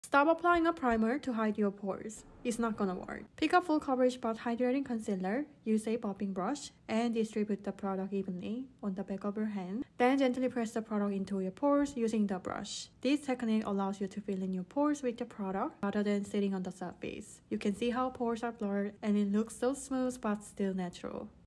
Stop applying a primer to hide your pores. It's not gonna work. Pick a full coverage but hydrating concealer, use a popping brush, and distribute the product evenly on the back of your hand. Then gently press the product into your pores using the brush. This technique allows you to fill in your pores with the product rather than sitting on the surface. You can see how pores are blurred and it looks so smooth but still natural.